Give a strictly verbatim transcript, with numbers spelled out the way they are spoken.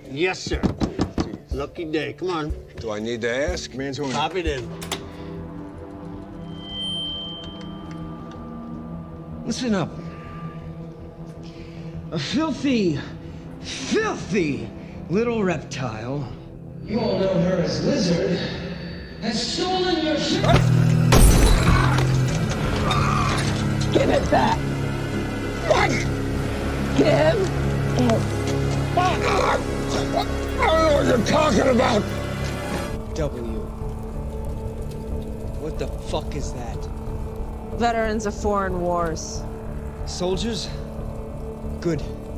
Yes, sir. Lucky day. Come on. Do I need to ask? Man's on. Pop it in. Listen up. A filthy, filthy little reptile, you all know her as Lizard, has stolen your ship. Give it back. What? Give it back. I don't know what you're talking about. W. What the fuck is that? Veterans of foreign wars. Soldiers? Good.